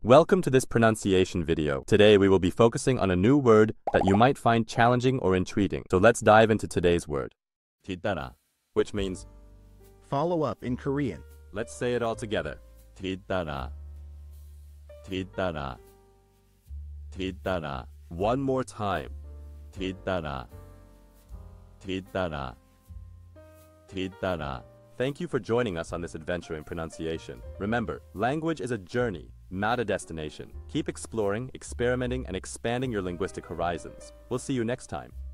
Welcome to this pronunciation video. Today we will be focusing on a new word that you might find challenging or intriguing. So let's dive into today's word. dwittara, which means Follow up in Korean. let's say it all together. dwittara, dwittara, dwittara. One more time. dwittara, dwittara, dwittara. Thank you for joining us on this adventure in pronunciation. Remember, language is a journey, not a destination. Keep exploring, experimenting, and expanding your linguistic horizons. We'll see you next time.